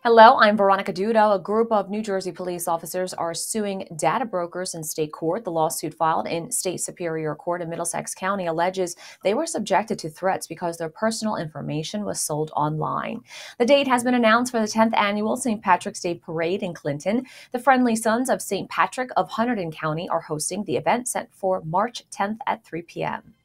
Hello, I'm Veronica Duda. A group of New Jersey police officers are suing data brokers in state court. The lawsuit filed in State Superior Court in Middlesex County alleges they were subjected to threats because their personal information was sold online. The date has been announced for the 10th annual St. Patrick's Day Parade in Clinton. The Friendly Sons of St. Patrick of Hunterdon County are hosting the event set for March 10th at 3 p.m.